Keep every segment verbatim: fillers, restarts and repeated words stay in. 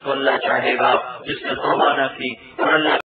تو اللہ چاہے گا جس نے توبہ نہ کی اور اللہ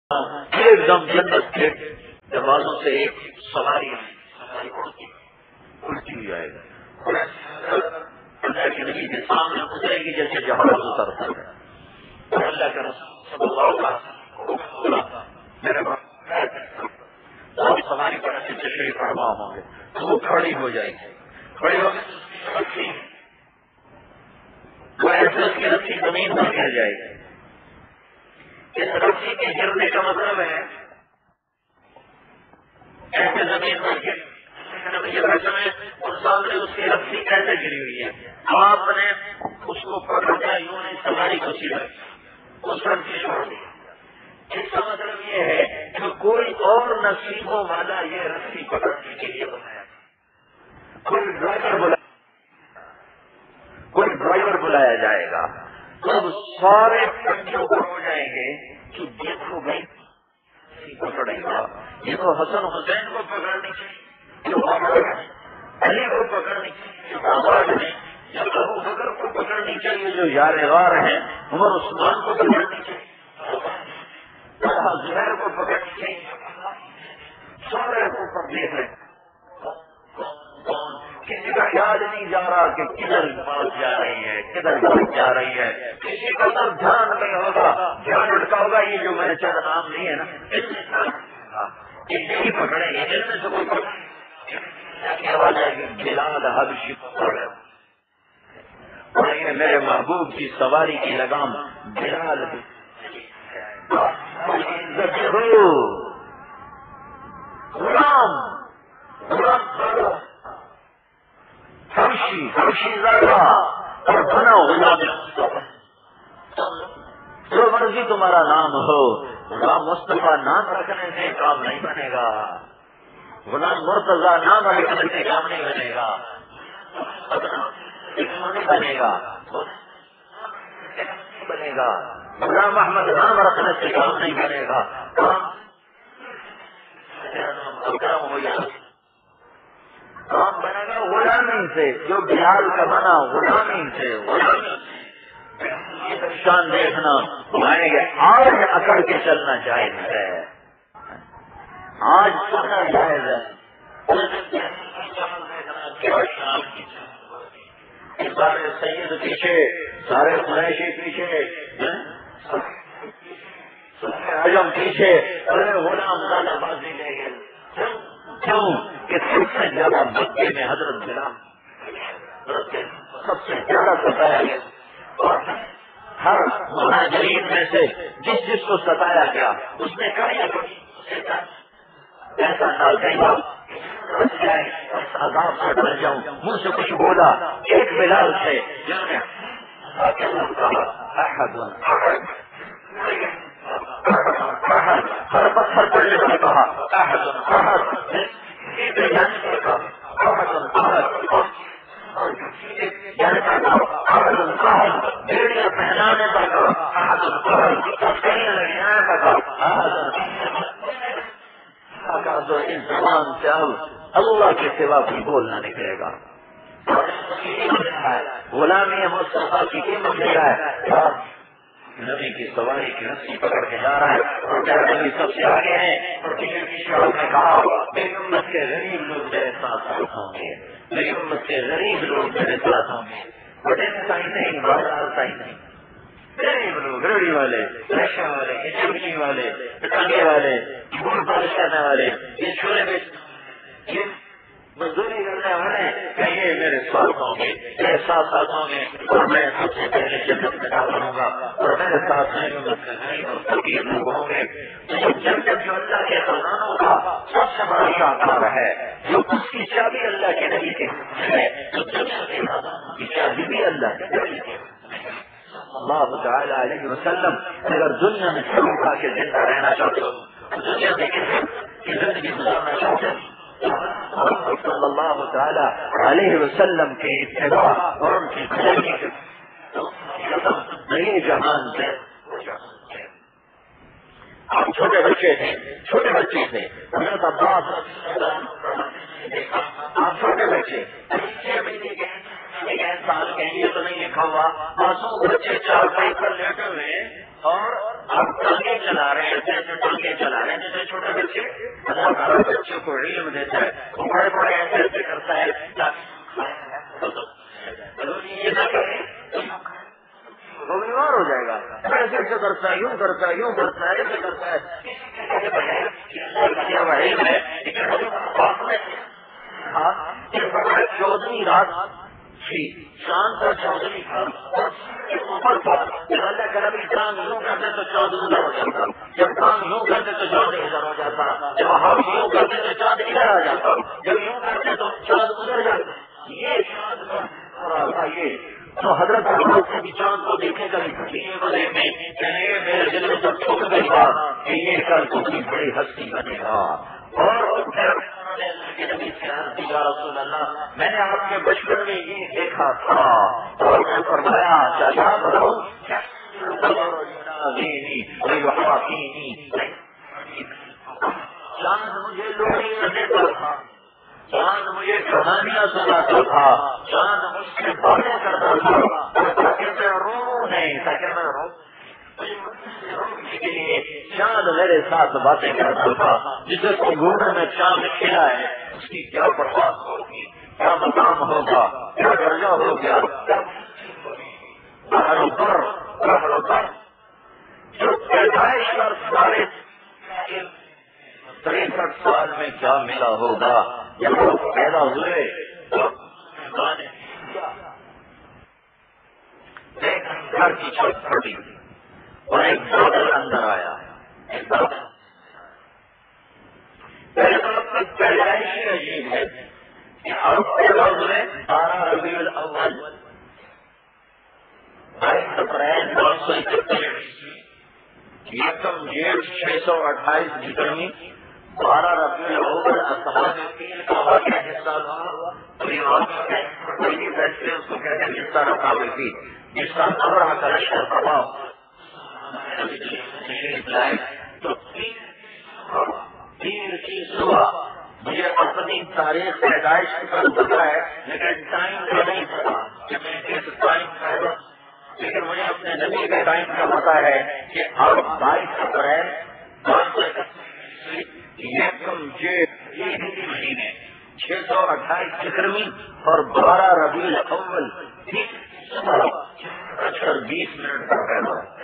ایک دم جنت کے دروازوں سے ایک سواری الٹی ہوئی آئے گی اللہ کے نبی کے سامنے اترے گی جیسے جہاز اترتا ہے. اللہ کا رسول صلی اللہ علیہ وسلم میرے سواری پر ایسے تشریف فرما ہوں گے تو وہ کھڑی ہو جائے گی. کھڑی ہو گئی وہ ایسے اس کی رسی زمین پر گر جائے گی. اس رسی کے گرنے کا مطلب ہے ایسے زمین پر گر اور سامنے اس کی رسی کیسے گری ہوئی ہے. آپ نے اس کو پکڑا یوں نہیں سواری کو سیدھا اس رسی چھوڑ دی. اس کا مطلب یہ ہے کہ کوئی اور نصیبوں والا یہ رسی پکڑنے کے لیے بنایا. کوئی ڈرائیور بلا کوئی ڈرائیور بلایا جائے گا. اب سارے بچوں کو ہو جائیں گے کہ دیکھو بھائی پکڑے گا یہ تو حسن حسین کو پکڑنی چاہیے علی کو پکڑنی چاہیے یا ابو بکر کو پکڑنی چاہیے جو یار غار ہیں عمر عثمان کو پکڑنی چاہیے زہر کو پکڑنی چاہیے. سارے کو دیکھ رہے کسی کا خیال نہیں جا رہا کہ کدھر بات جا رہی ہے کدھر بات جا رہی ہے. کسی کا سب دھیان نہیں ہوگا دھیان اٹکا ہوگا یہ جو میں نے چند نام نہیں ہے نا یہی پکڑے گے دل میں سے کوئی آواز آئے گی بلال حبشی پڑھیں میرے محبوب کی سواری کی لگام بلال غلام حبشی حبشی زیادہ اور بنا غلام جو مرضی تمہارا نام ہو غلام مصطفیٰ نام رکھنے سے کام نہیں بنے گا. غلام مرتضی نام رکھنے سے کام نہیں بنے گا نہیں بنے گا بنے گا. غلام احمد نام رکھنے سے کام نہیں بنے گا. کام بنے گا غلامی سے جو بلال کا بنا غلامی سے غلامی شان دیکھنا مانیں گے. آج اکڑ کے چلنا جائز ہے آج چلنا جائز ہے. سارے سید پیچھے سارے قریشی پیچھے اعظم پیچھے ارے غلام زیادہ بازی لے گئے کیوں کہ سب سے زیادہ مکے میں حضرت بلال سب سے زیادہ ستایا گیا. ہر مہاجرین میں سے جس جس کو ستایا گیا اس نے کہا ایسا نہ عذاب سے ڈر جاؤں منہ سے کچھ بولا. ایک بلال تھے ہر پتھر پڑنے پر کہا بیڑیاں پہنانے پر اس زبان سے اب اللہ کے سوا کوئی بولنا نکلے گا. غلامی مصطفیٰ کی قیمت دے رہا ہے. نبی کی سواری کی رسی پکڑ کے جا رہا ہے اور نبی سب سے آگے ہیں اور پیچھے پیچھے نے کہا میری امت کے غریب لوگ میرے ساتھ ہوں گے میری امت کے غریب لوگ میرے ساتھ ہوں گے. بڑے سائی نہیں بازار سائی نہیں غریب لوگ ریڑی والے رکشا والے چمچی والے ٹانگے والے گڑ پالش کرنے والے یہ چھوڑے میں مزدوری کرنے والے کہ یہ میرے ساتھ ہوں گے میرے ساتھ ساتھ ہوں گے اور میں سب سے پہلے جنت میں داخل ہوں گا اور میرے ساتھ میری امت کے غریب اور فقیر لوگ ہوں گے. جنت جو اللہ کے خزانوں کا سب سے بڑا شاہکار ہے جو اس کی چابی اللہ کے نبی کے ہے تو جنت کے خزانوں کی چابی بھی اللہ کے نبی کے اللہ تعالی علیہ وسلم اگر دنیا میں سب کھا کے زندہ رہنا چاہتے ہو دنیا میں کی زندگی گزارنا چاہتے ہو صلی اللہ تعالی علیہ وسلم کے اتباع اور ان کی زندگی نئے جہان سے. آپ چھوٹے بچے تھے چھوٹے بچے تھے حضرت عباس آپ چھوٹے بچے سال کے لیے تو نہیں لکھا ہوا معصوم بچے چار پائی پر لیٹے ہوئے اور آپ ٹانگیں چلا رہے ہیں اللہ تعالیٰ بچوں کو علم دیتا ہے، وہ بڑے بڑے ایسے ایسے کرتا ہے یہ نہ کرے وہ بیمار ہو جائے گا، ایسے ایسے کرتا ہے، یوں کرتا ہے، یوں کرتا ہے، ایسے کرتا ہے، چودہویں رات تھی، چاند کا چودہویں تھا، اوپر تھا، اللہ کا نبی چاند یوں کرتے تو چاند ادھر ہو جاتا، جب چاند یوں کرتے تو چاند ادھر ہو جاتا، جب ہم یوں کرتے تو چاند ادھر آ جاتا، جب یوں کرتے تو چاند ادھر جاتا، یہ چاند کا یہ تو حضرت سے بھی چاند کو دیکھنے کا میرے دل میں جب چھوٹ گئی بات کہ یہ کل کو بڑی ہستی بنے گا، اور رسول اللہ میں نے آپ کے بچپن میں یہ دیکھا تھا اور میں فرمایا چاچا بتاؤ چاند مجھے لوڑی دیتا تھا، چاند مجھے کہانیاں سناتا تھا، چاند مجھ سے باتیں کرتا تھا تاکہ میں رو نہیں تاکہ میں رو کے لیے چاند میرے ساتھ باتیں کرتا تھا، جسے کوئی گھومنے میں چاند کھلا ہے اس کی کیا برباد ہوگی، کیا مقام ہوگا، کیا درجہ ہو گیا، جو پیدائش پر سارے تریسٹھ سال میں کیا ملا ہوگا، جب وہ پیدا ہوئے ایک گھر کی چھت پھٹی اور ایک بادل اندر آیا، پیدائش عجیب ہے کہ آپ پیدا ہوئے بارہ ربیع الاول بائیس اپریل پانچ سو اکہتر یکم جیٹ چھ سو اٹھائیس ہجری، بارہ ربیع الاول اصحاب فیل کا واقعہ حصہ ہوا، فیصلے اس کو کہتے ہیں حصہ رکھا تھی جس کا ابرہ کا لشکر پڑا تو تین کی صبح مجھے اپنی تاریخ پیدائش کا پتا ہے لیکن ٹائم کا نہیں پتا کہ میں کس ٹائم پیدا، لیکن مجھے اپنے نبی کے ٹائم کا پتا ہے کہ اب بائیس اپریل یکم جیٹ یہ ہندی مہینے چھ سو اٹھائیس ہجری اور بارہ ربیع الاول بیس منٹ کا پیدا ہے۔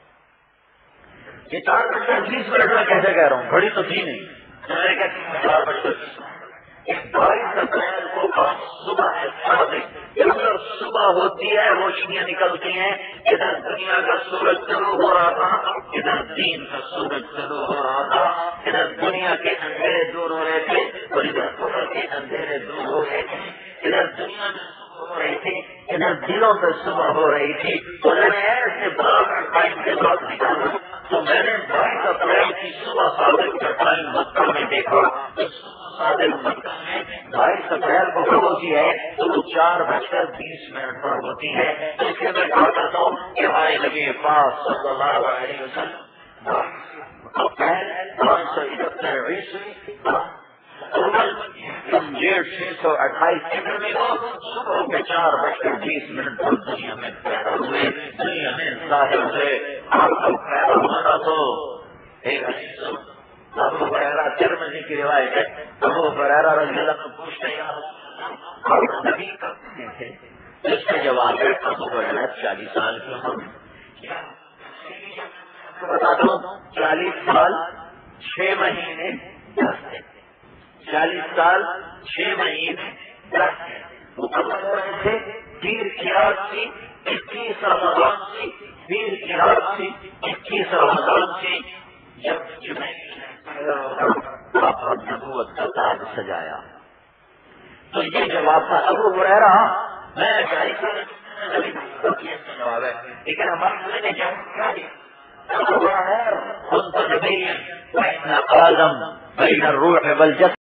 یہ چار بجے بیس منٹ میں کیسے کہہ رہا ہوں، گھڑی تو تھی نہیں، میں کہتی چار بجے بائیس اپریل کو صبح ادھر صبح ہوتی ہے، روشنیاں نکلتی ہیں، ادھر دنیا کا سورج طلوع ہو رہا تھا، ادھر دین کا سورج طلوع ہو رہا تھا، ادھر دنیا کے اندھیرے دور ہو رہے تھے اور ادھر کفر کے اندھیرے دور ہو رہے تھے، ادھر دنیا میں ہو رہی تھی، ادھر دلوں پہ صبح ہو رہی تھی، تو میں نے ایسے بڑا ٹائم کے بعد نکالا تو میں نے بائیس اپریل کی صبح صادق کا ٹائم مکہ میں دیکھا، صادق مکہ میں بائیس اپریل کو کب ہوتی ہے تو وہ چار بج کر بیس منٹ پر ہوتی ہے، تو اس لیے میں کہا کرتا ہوں کہ ہمارے نبی پاک صلی اللہ علیہ وسلم اپریل پانچ سو اکہتر عیسوی جیٹ چھ سو اٹھائیس ہجری کو صبح کے چار بج کر بیس منٹ پر دنیا میں پیدا ہوئے، دنیا میں ظاہر ہوئے۔ آپ کو پیدا ہونا تو ایک ابو ہریرہ ترمذی کی روایت ہے، ابو ہریرہ رضی اللہ عنہ پوچھتے ہیں نبی کب تھے؟ اس کے جواب ہے ابو ہریرہ چالیس سال کی عمر بتاتا ہوں، چالیس سال چھ مہینے دس دن، چالیس سال چھ مہینے دس دن مکمل ہو رہے تھے، پیر کی رات تھی، اکیس رمضان تھی، پیر کی رات تھی، اکیس رمضان تھی، جب نبوت کا تاج سجایا۔ تو یہ جواب تھا ابو ہریرہ، میں جواب ہے، لیکن ہمارے نے کیا دیا آدم بین الروح والجسد